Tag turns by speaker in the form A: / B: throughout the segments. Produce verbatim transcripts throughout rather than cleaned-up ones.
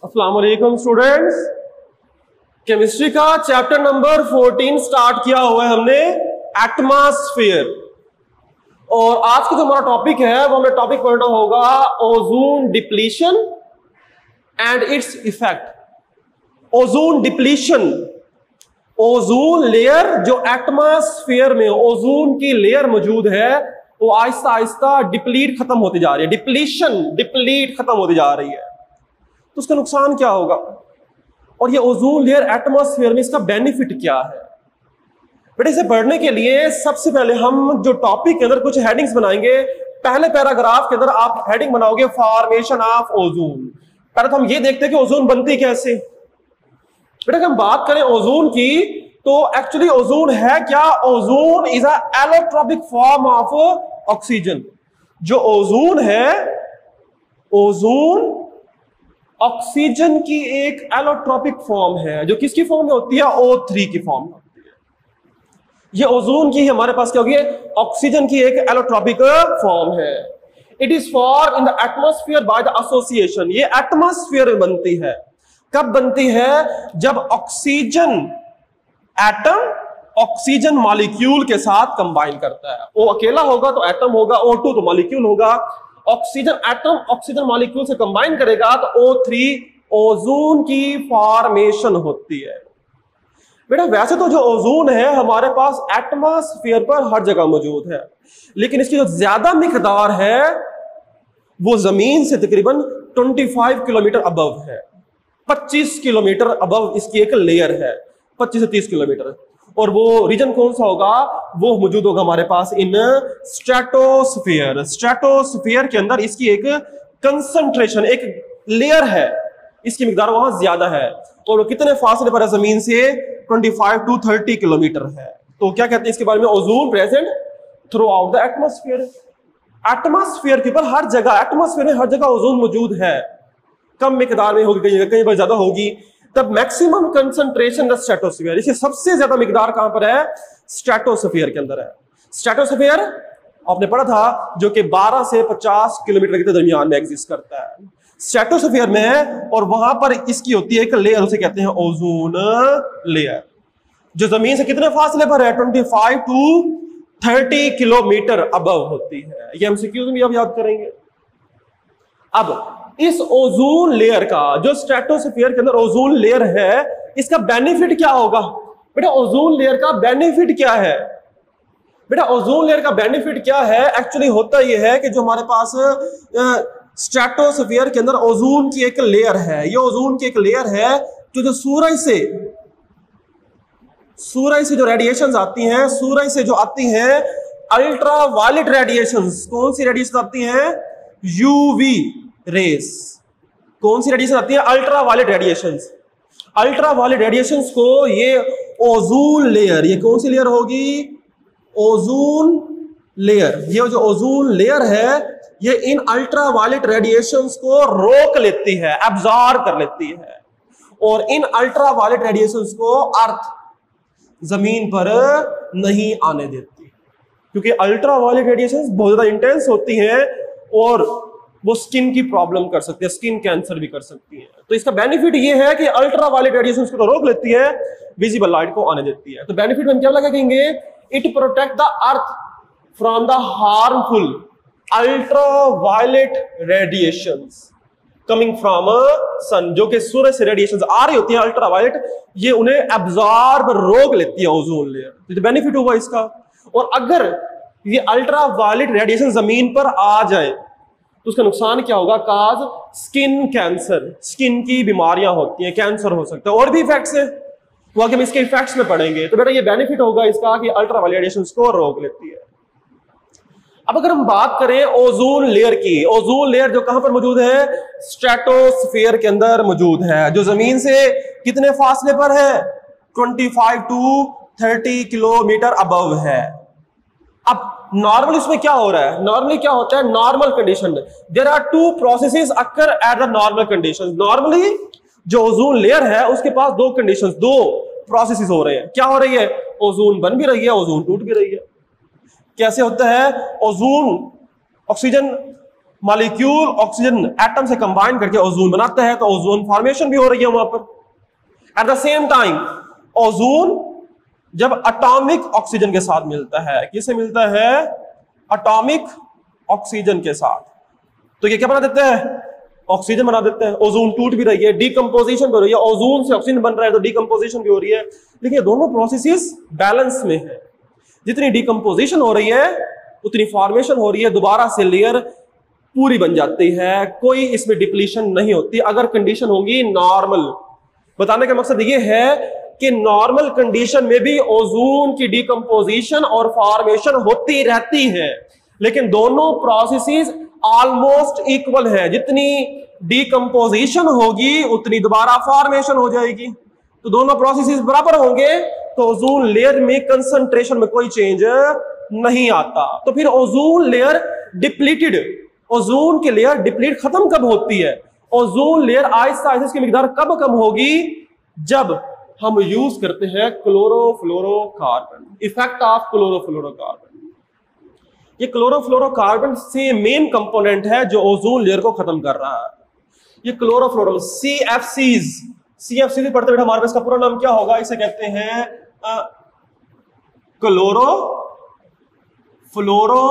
A: अस्सलाम वालेकुम students. Chemistry का चैप्टर नंबर फोर्टीन स्टार्ट किया हुआ है हमने, एटमॉस्फेयर। और आज का जो हमारा टॉपिक है वो हमें टॉपिक पढ़ना होगा ozone depletion and its effect. Ozone depletion, ozone layer जो एटमॉस्फेयर में ओजोन की लेयर मौजूद है वो आहिस्ता आहिस्ता डिप्लीट खत्म होती जा रही है। डिप्लीशन, डिप्लीट खत्म होती जा रही है, तो उसका नुकसान क्या होगा और ये ओजोन लेयर एटमॉस्फेयर में इसका बेनिफिट क्या है। बेटे इसे पढ़ने के लिए सबसे पहले हम जो टॉपिक के अंदर कुछ हेडिंग्स बनाएंगे। पहले पैराग्राफ के अंदर आप हेडिंग बनाओगे फॉर्मेशन ऑफ ओजोन। पहले तो हम ये देखते हैं कि ओजोन बनती कैसे। बेटा अगर हम बात करें ओजोन की तो एक्चुअली ओजोन है क्या? Ozone is a allotropic form of oxygen. जो ओजोन है, ओजोन ऑक्सीजन की एक एलोट्रॉपिक फॉर्म है जो किसकी फॉर्म में होती है? ओ थ्री की फॉर्म में होती है। ये ओजोन की हमारे पास क्या होगी? ऑक्सीजन की एक एलोट्रॉपिक फॉर्म है। It is for in the atmosphere by the association. ये एटमॉस्फेयर में बनती है। कब बनती है? जब ऑक्सीजन एटम ऑक्सीजन मॉलिक्यूल के साथ कंबाइन करता है। वो अकेला होगा तो एटम होगा, ओ टू तो मॉलिक्यूल होगा। ऑक्सीजन एटम ऑक्सीजन मॉलिक्यूल से कंबाइन करेगा तो ओ थ्री ओजोन की फॉर्मेशन होती है। बेटा वैसे तो जो ओजोन है हमारे पास एटमॉस्फेयर पर हर जगह मौजूद है, लेकिन इसकी जो ज्यादा मिकदार है वो जमीन से तकरीबन पच्चीस किलोमीटर अबव है। पच्चीस किलोमीटर अबव इसकी एक लेयर है, पच्चीस से तीस किलोमीटर। और वो रीजन कौन सा होगा? वो मौजूद होगा हमारे पास इन स्ट्रेटोस्फीयर। स्ट्रेटोस्फीयर के अंदर इसकी एक कंसंट्रेशन, एक लेयर है, इसकी मिकदार वहां ज्यादा है। और वो कितने फासले पर है जमीन से? पच्चीस टू तीस किलोमीटर है। तो क्या कहते हैं इसके बारे में? Ozone present throughout the atmosphere. Atmosphere के ऊपर हर जगह, एटमॉस्फेयर में हर जगह ओजोन मौजूद है। कम मिकदार में होगी, कहीं कहीं पर ज्यादा होगी। तब मैक्सिमम कंसंट्रेशन द स्ट्रेटोस्फीयर। इसकी सबसे ज्यादा मिकदार कहां पर है? स्ट्रेटोस्फीयर के अंदर है। स्ट्रेटोस्फीयर आपने पढ़ा था जो कि बारह से पचास किलोमीटर के दरमियान में एग्जिस्ट करता है। स्ट्रेटोस्फीयर में है और वहां पर इसकी होती है एक लेयर, उसे कहते हैं ओजोन लेयर, जो जमीन से कितने फासले पर है? पच्चीस टू तीस किलोमीटर अबव होती है। ये एमसीक्यूज में अब याद करेंगे। अब इस ओजोन लेयर का, जो स्ट्रेटोस्फीयर के अंदर ओजोन लेयर है, इसका बेनिफिट क्या होगा? बेटा ओजोन लेयर का बेनिफिट क्या है? बेटा ओजोन लेयर का बेनिफिट क्या है? एक्चुअली होता यह है कि जो हमारे पास स्ट्रेटोस्फीयर के अंदर ओजोन की एक लेयर है, ये ओजोन की एक लेयर है जो जो सूरज से सूरज से जो रेडिएशंस आती हैं, सूरज से जो आती हैं अल्ट्रा वायलेट रेडिएशंस। कौन सी रेडिएशन आती हैं? UV rays. कौन सी रेडिएशन आती है? Ultraviolet radiations. Ultraviolet radiations को ये ओजोन लेयर, ये कौन सी लेयर होगी? Ozone layer. ये जो ओजोन लेयर है ये इन अल्ट्रा वायलेट रेडिएशंस को रोक लेती है, एब्जॉर्ब कर लेती है, और इन अल्ट्रा वायलेट रेडिएशंस को अर्थ जमीन पर नहीं आने देती, क्योंकि अल्ट्रा वायलेट रेडिएशंस बहुत ज्यादा इंटेंस होती हैं और वो स्किन की प्रॉब्लम कर सकती है, स्किन कैंसर भी कर सकती है। तो इसका बेनिफिट ये है कि अल्ट्रा वायलेट रेडिएशंस को तो रोक लेती है, विजिबल लाइट को आने देती है। तो बेनिफिट में क्या लगेंगे? It protect the earth from the harmful ultraviolet radiations coming from sun. जो कि सूरज से रेडिएशंस आ रही होती है अल्ट्रा वायलेट, ये उन्हें एब्जॉर्ब, रोक लेती है ओजोन लेयर। तो बेनिफिट हुआ इसका। और अगर ये अल्ट्रा वायलेट रेडिएशन जमीन पर आ जाए तो उसका नुकसान क्या होगा? काज स्किन कैंसर, स्किन की बीमारियां होती हैं, कैंसर हो सकता है, और भी इफेक्ट्स हैं, वो आगे हम इसके इफेक्ट्स में पढ़ेंगे। तो बेटा ये बेनिफिट होगा इसका कि अल्ट्रा वायलेट रेडिएशंस को रोक लेती है। अब अगर हम बात करें ओजोन लेयर की, ओजोन लेयर जो कहां पर मौजूद है? स्ट्रेटोस्फीयर के अंदर मौजूद है, जो जमीन से कितने फासले पर है? पच्चीस टू तीस किलोमीटर अबव है। अब नॉर्मल इसमें क्या हो रहा है? नॉर्मली क्या होता है? Normal condition, there are two processes occur at the normal conditions. Normally जो ओजोन लेयर है उसके पास दो कंडीशंस, दो प्रोसेसेस हो रहे हैं। क्या हो रही है? ओजोन बन भी रही है, ओजोन टूट भी रही है। कैसे होता है? Ozone oxygen molecule oxygen atom से कंबाइन करके ओजोन बनाता है, तो ओजोन फॉर्मेशन भी हो रही है वहां पर। At the same time ozone जब एटॉमिक ऑक्सीजन के साथ मिलता है, किससे मिलता है? एटॉमिक ऑक्सीजन के साथ, तो ये क्या बना देता है? ऑक्सीजन बना देता है। ओजोन टूट भी रही है, डीकंपोजिशन भी हो रही है, ओजोन से ऑक्सीजन बन रहा है तो डीकंपोजिशन भी हो रही है। लेकिन दोनों प्रोसेसेस बैलेंस में है। जितनी डीकंपोजिशन हो रही है उतनी फॉर्मेशन हो रही है, दोबारा से लेयर पूरी बन जाती है, कोई इसमें डिप्लीशन नहीं होती अगर कंडीशन होगी नॉर्मल। बताने का मकसद ये है कि नॉर्मल कंडीशन में भी ओजोन की डीकंपोजिशन और फॉर्मेशन होती रहती है, लेकिन दोनों प्रोसेसेस ऑलमोस्ट इक्वल है। जितनी डीकंपोजिशन होगी उतनी दोबारा फॉर्मेशन हो जाएगी, तो दोनों प्रोसेसेस बराबर होंगे, तो ओजोन लेयर में कंसंट्रेशन में कोई चेंज नहीं आता। तो फिर ओजोन लेयर डिप्लीटेड, ओजोन की लेयर डिप्लीट खत्म कब होती है? ओजोन लेयर आहिस्ता आहिस्ता इसकी मिकदार कब कम होगी? जब हम यूज करते हैं क्लोरोफ्लोरोकार्बन, इफेक्ट ऑफ क्लोरोफ्लोरोकार्बन। ये क्लोरोफ्लोरोकार्बन से मेन कंपोनेंट है जो ओजोन लेयर को खत्म कर रहा है। ये chlorofluoro C F Cs, C F C पढ़ते बेटा हमारे पास, इसका पूरा नाम क्या होगा? इसे कहते हैं क्लोरो फ्लोरो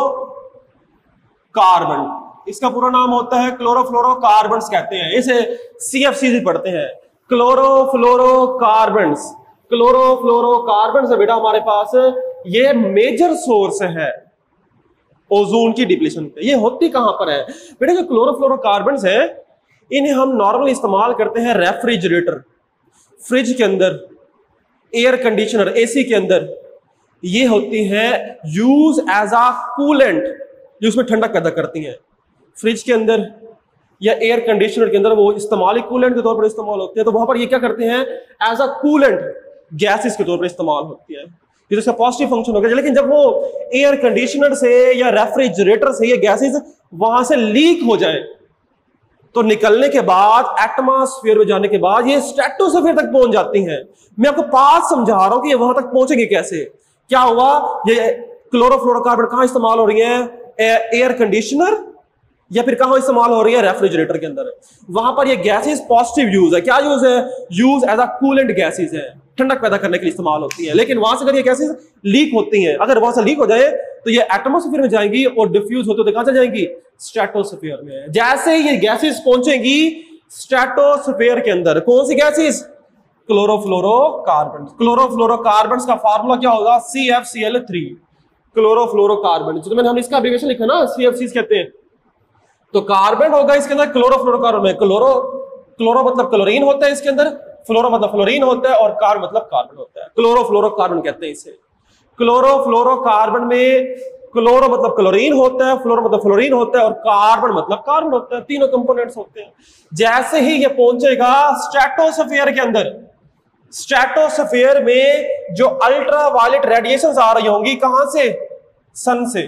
A: कार्बन। इसका पूरा नाम होता है क्लोरोफ्लोरोकार्बन कहते हैं, इसे सी एफ सी भी पढ़ते हैं, क्लोरोफ्लोरोकार्बन। क्लोरोफ्लोरोकार्बन से बेटा हमारे पास ये मेजर सोर्स है ओजोन की डिप्लीशन पे। ये होती कहां पर है बेटा? जो क्लोरोफ्लोरोकार्बन है इन्हें हम नॉर्मली इस्तेमाल करते हैं रेफ्रिजरेटर, फ्रिज के अंदर, एयर कंडीशनर एसी के अंदर। ये होती है यूज एज अ कूलेंट, जो उसमें ठंडक पैदा करती हैं। फ्रिज के अंदर या एयर कंडीशनर के अंदर वो इस्तेमाल कूलेंट के तौर पर इस्तेमाल होते हैं, तो वहां पर ये क्या करते हैं? एज अ कूलेंट गैसेस के तौर पर इस्तेमाल होती है, ये इसका पॉजिटिव फंक्शन हो गया। लेकिन जब वो एयर कंडीशनर से या रेफ्रिजरेटर से ये गैसेस वहां से लीक हो जाए, तो निकलने के बाद एटमॉस्फेयर में जाने के बाद ये स्ट्रेटोस्फीयर तक पहुंच जाती हैं। मैं आपको पास समझा रहा हूं कि ये वहां तक पहुंचेंगे कैसे। क्या हुआ? ये क्लोरोफ्लोरोकार्बन कहां इस्तेमाल हो रही है? एयर कंडीशनर या फिर कहां इस्तेमाल हो रही है? रेफ्रिजरेटर के अंदर। वहां पर ये गैसेस पॉजिटिव यूज है। क्या यूज है? Use as a coolant gases है, ठंडक पैदा करने के लिए इस्तेमाल होती है। लेकिन वहां से अगर ये गैसेस लीक होती हैं, अगर वहां से लीक हो जाए तो ये एटमॉस्फेयर में जाएंगी और डिफ्यूज होते होते कहां चल जाएंगी? स्ट्रेटोस्फीयर में। जैसे ही ये गैसेस पहुंचेंगी स्ट्रेटोस्फीयर के अंदर, कौन सी गैसेस? क्लोरोफ्लोरोकार्बन। क्लोरोफ्लोरोकार्बन का फार्मूला क्या होगा? C F C L three, chlorofluorocarbon. तो मैंने हमने इसका एब्रिविएशन लिखा ना, सी एफ सी कहते हैं। तो कार्बन होगा इसके अंदर क्लोरोफ्लोरोकार्बन में। क्लोरो क्लोरो मतलब क्लोरीन होता है इसके अंदर, फ्लोरो मतलब फ्लोरीन होता है, और कार्ब मतलब कार्बन होता है। क्लोरोफ्लोरोकार्बन कहते हैं इसे। क्लोरोफ्लोरोकार्बन में क्लोरो मतलब क्लोरीन होता है, फ्लोरो मतलब फ्लोरीन होता है, और कार्बन मतलब कार्बन होता है। तीनों कंपोनेंट्स होते हैं। जैसे ही ये पहुंचेगा स्ट्रेटोस्फीयर के अंदर, स्ट्रेटोस्फीयर में जो अल्ट्रावायलेट रेडिएशंस आ रही होंगी, कहां से? सन से।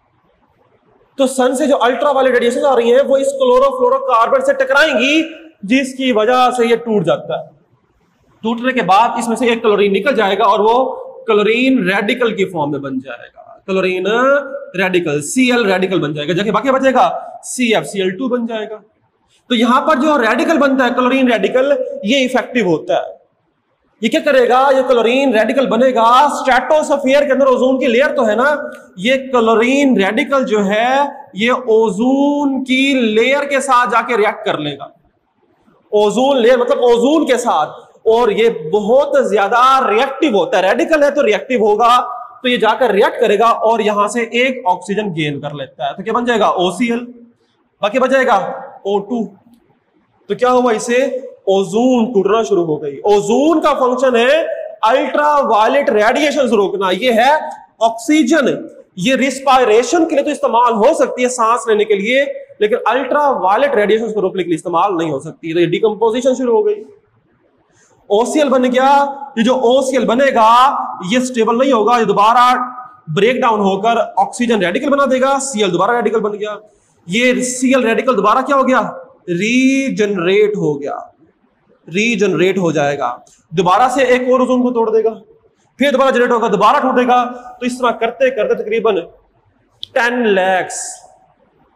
A: तो सन से जो अल्ट्रावायलेट रेडिएशन आ रही हैं वो इस क्लोरोफ्लोरोकार्बन से टकराएंगी, जिसकी वजह से ये टूट जाता है। टूटने के बाद इसमें से एक क्लोरीन निकल जाएगा और वो क्लोरीन रेडिकल की फॉर्म में बन जाएगा। क्लोरीन रेडिकल, सीएल रेडिकल बन जाएगा। जबकि बाकी बचेगा C F C L two बन जाएगा। तो यहां पर जो रेडिकल बनता है क्लोरीन रेडिकल, ये इफेक्टिव होता है। ये क्या करेगा? ये क्लोरीन रेडिकल बनेगा स्ट्रेटोस्फीयर के अंदर। ओजोन की लेयर तो है ना, ये क्लोरीन रेडिकल जो है ये ओजोन की लेयर के साथ जाके रिएक्ट कर लेगा। ओजोन लेयर मतलब ओजोन के साथ, और ये बहुत ज्यादा रिएक्टिव होता है। रेडिकल है तो रिएक्टिव होगा, तो ये जाकर रिएक्ट करेगा और यहां से एक ऑक्सीजन गेन कर लेता है। तो क्या बन जाएगा? O C L. बाकी बचेगा ओ टू। तो क्या हुआ? इसे ओजोन टूटना शुरू हो गई। ओजोन का फंक्शन है अल्ट्रावायलेट रेडिएशन रोकना। ये है ऑक्सीजन, ये रिस्पायरेशन के लिए तो इस्तेमाल हो सकती है, सांस लेने के लिए, लेकिन अल्ट्रावायलेट रेडिएशन को रोकने के लिए इस्तेमाल नहीं हो सकती। तो ये डिकम्पोजिशन शुरू हो गई, ओसीएल बन गया। ये जो ओसीएल बनेगा ये स्टेबल नहीं होगा, ये दोबारा ब्रेक डाउन होकर ऑक्सीजन रेडिकल बना देगा, सीएल दोबारा रेडिकल बन गया। ये सीएल रेडिकल दोबारा क्या हो गया? रीजनरेट हो गया, रीजनरेट हो जाएगा। दोबारा से एक और ओजोन को तोड़ देगा, फिर दोबारा जनरेट होगा, दोबारा टूटेगा। तो इस तरह करते करते तकरीबन टेन लैक्स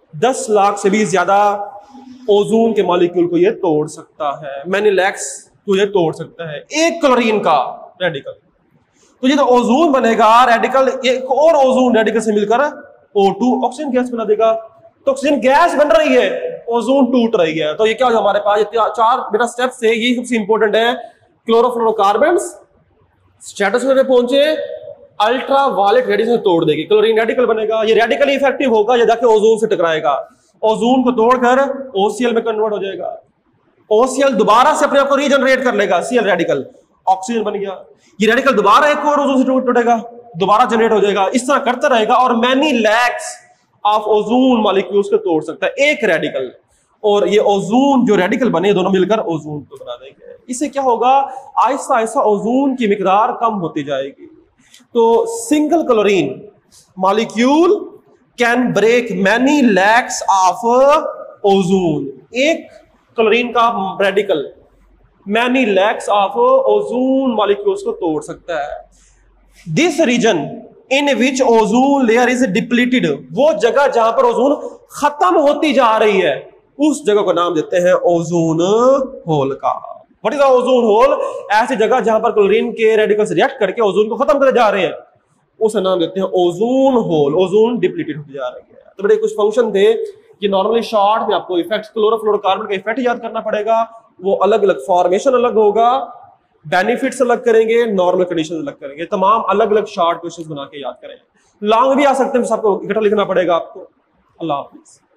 A: दस लाख से भी ज्यादा ओजोन के मॉलिक्यूल को ये तोड़ सकता है, मैनी लैक्स को ये तोड़ सकता है एक क्लोरीन का रेडिकल। तो ये तो ओजोन बनेगा, रेडिकल एक और ओजोन रेडिकल से मिलकर ओ टू ऑक्सीजन गैस बना देगा। तो ऑक्सीजन गैस बन रही है, ओजोन टूट रही है। तो ये क्या हो हमारे पास चार बेटा स्टेप्स है, ये सबसे इंपॉर्टेंट है। क्लोरोफ्लोरोकार्बन्स स्ट्रेटोस्फीयर में पहुंचे, अल्ट्रा वायलेट रेडिएशन तोड़ देगी, क्लोरीन रेडिकल बनेगा। ये रेडिकल इफेक्टिव होगा, ये जाके ओजोन से टकराएगा, ओजोन को तोड़कर ओसीएल में कन्वर्ट हो जाएगा। ओसीएल दोबारा से अपने आप को रीजनरेट कर लेगा, सीएल रेडिकल, ऑक्सीजन बन गया। ये रेडिकल दोबारा एक और ओजोन से टूटेगा, दोबारा जनरेट हो जाएगा, इस तरह करता रहेगा और many lakhs of ozone molecules को तोड़ सकता है एक रेडिकल। और ये ओजोन जो रेडिकल बने दोनों मिलकर ओजोन को बना देंगे। इससे क्या होगा, आहिस्ता आहिस्ता ओजोन की मिकदार कम होती जाएगी। तो single chlorine molecule can break many lakhs of ozone. एक क्लोरीन का radical many lakhs of ozone molecules को तोड़ सकता है। This region in which ozone layer is depleted, वो जगह जहां पर ओजोन खत्म होती जा रही है, उस जगह को नाम देते हैं ओजोन होल का। What is ozone hole? ऐसी जगह जहां पर क्लोरीन के रेडिकल्स रिएक्ट करके ओजोन को खत्म करते जा रहे हैं, उसे नाम देते हैं ओजोन होल। ओजोन डिप्लीटेड होती जा रही है। तो बड़े कुछ फंक्शन थे, ये नॉर्मली शॉर्ट में आपको इफेक्ट क्लोरोफ्लोरोकार्बन का इफेक्ट याद करना पड़ेगा। वो अलग अलग फॉर्मेशन अलग होगा, बेनिफिट्स अलग करेंगे, नॉर्मल कंडीशन अलग करेंगे, तमाम अलग अलग शॉर्ट क्वेश्चंस बना के याद करेंगे। लॉन्ग भी आ सकते हैं, सबको इकट्ठा लिखना पड़ेगा आपको। अल्लाह हाफिज।